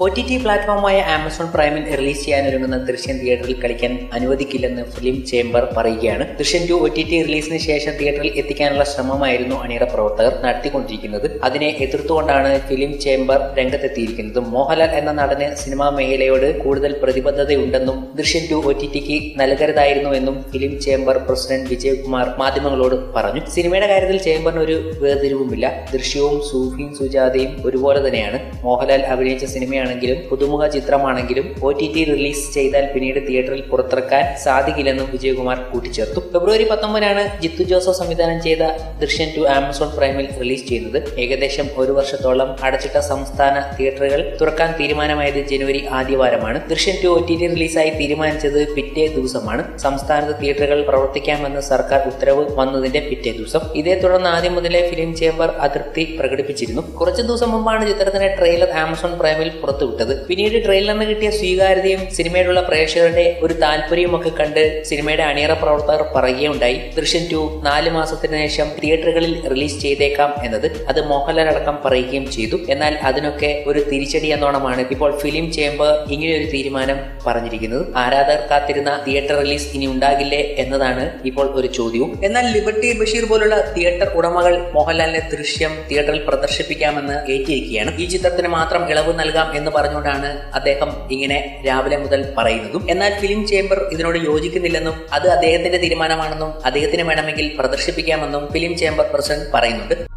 OTT പ്ലാറ്റ്ഫോമായ Amazon പ്രൈമിൽ release ചെയ്യാനൊരുങ്ങുന്ന ദൃശ്യം തിയേറ്ററിൽ കളിക്കാൻ അനുവദിക്കില്ലെന്ന് ഫിലിം ചേംബർ പറയുകയാണ്. ദൃശ്യം 2 OTT റിലീസിന് ശേഷം തിയേറ്ററിൽ എത്തിക്കാനുള്ള ശ്രമമായിരുന്നു അണിയറ പ്രവർത്തകർ നടത്തിക്കൊണ്ടിരിക്കുന്നത്. അതിനെ എതിർത്തുകൊണ്ടാണ് ഫിലിം ചേംബർ രംഗത്തെത്തിയിരിക്കുന്നത്. മോഹൻലാൽ എന്ന നടന് സിനിമാ മേഖലയോട് കൂടുതൽ പ്രതിബദ്ധതയുണ്ടെന്നും ദൃശ്യം 2 OTTക്ക് നൽകരുതായിരുന്നുവെന്നും ഫിലിം ചേംബർ പ്രസിഡന്റ് വിജയകുമാർ മാധ്യമങ്ങളോട് പറഞ്ഞു. സിനിമയുടെ കാര്യത്തിൽ ചേംബറിന് ഒരു വേർതിരിവുമില്ല. ദൃശ്യവും സൂഫിയും സുജാതയും ഒരുപോലെ തന്നെയാണ്. മോഹൻലാൽ അഭിനയിച്ച സിനിമയാണെങ്കിലും പുതുമുഖ ചിത്രമാണെങ്കിലും OTT റിലീസ് ചെയ്താൽ പിന്നീട് തിയേറ്ററിൽ പുറത്തിറക്കാൻ സാധിക്കില്ലെന്നും വിജയകുമാർ കൂട്ടിച്ചേർത്തു. ഫെബ്രുവരി 19 ജിത്തു ജോസഫ് സംവിധാനം ചെയ്ത ദൃശ്യം 2 ആമസോൺ പ്രൈമിൽ റിലീസ് ചെയ്യുന്നത്. ഏകദേശം ഒരു വർഷത്തോളം അടച്ചിട്ട സംസ്ഥാന തിയേറ്ററുകൾ തുറക്കാൻ തീരുമാനമായത് ജനുവരി ആദ്യവാരമാണ്. ദൃശ്യം 2 OTT റിലീസായി തീരുമാനിച്ചത് പിറ്റേ ദിവസമാണ്. സംസ്ഥാനത്ത് തിയേറ്ററുകൾ പ്രവർത്തിക്കാമെന്ന് സർക്കാർ ഉത്തരവ് വന്നതിന്റെ പിറ്റേ ദിവസം. ഇതേ തുടർന്ന് ആദ്യം മുതലേ ഫിലിം ചേംബർ അതൃപ്തി പ്രകടിപ്പിച്ചിരുന്നു. കുറച്ചു ദിവസം മുമ്പാണ് ചിത്രത്തിന്റെ ട്രെയിലർ ആമസോൺ പ്രൈമിൽ പുറത്തുവിട്ടത്. പിന്നീട് ട്രെയിലറിന് കിട്ടിയ സ്വീകാര്യതയും സിനിമയോടുള്ള പ്രേക്ഷകരുടെ ഒരു താല്പര്യവും ഒക്കെ കണ്ട് സിനിമയുടെ അണിയറ പ്രവർത്തകർ പറയുകയുണ്ടായി, ദൃശ്യം 2 4 മാസത്തിന് ശേഷം തിയേറ്ററുകളിൽ റിലീസ് ചെയ്തേക്കാം എന്നത്. അത് മോഹൻലാൽ അടക്കം പറയുകയും ചെയ്തു. എന്നാൽ അതിനൊക്കെ ഒരു തിരിച്ചടി എന്നോണമാണ് ഇപ്പോൾ ഫിലിം ചേംബർ ഇങ്ങനെയൊരു തീരുമാനം പറഞ്ഞിരിക്കുന്നത്. ആരാധകർ കാത്തിരുന്ന തിയേറ്റർ റിലീസ് ഇനി ഉണ്ടാകില്ലേ എന്നതാണ് ഇപ്പോൾ ഒരു ചോദ്യവും. എന്നാൽ ലിബർട്ടി ബഷീർ പോലുള്ള തിയേറ്റർ ഉടമകൾ മോഹൻലാലിന്റെ ദൃശ്യം തിയേറ്ററിൽ പ്രദർശിപ്പിക്കാമെന്ന് ഏറ്റിരിക്കുകയാണ്. ഈ ചിത്രത്തിന് മാത്രം ഇളവ് നൽകാം എന്ന് പറഞ്ഞുകൊണ്ടാണ് അദ്ദേഹം ഇങ്ങനെ രാവിലെ മുതൽ പറയുന്നതും. എന്നാൽ ഫിലിം ചേംബർ ഇതിനോട് യോജിക്കുന്നില്ലെന്നും അത് അദ്ദേഹത്തിന്റെ തീരുമാനമാണെന്നും അദ്ദേഹത്തിന് വേണമെങ്കിൽ പ്രദർശിപ്പിക്കാമെന്നും ഫിലിം ചേംബർ പ്രസിഡന്റ് പറയുന്നുണ്ട്.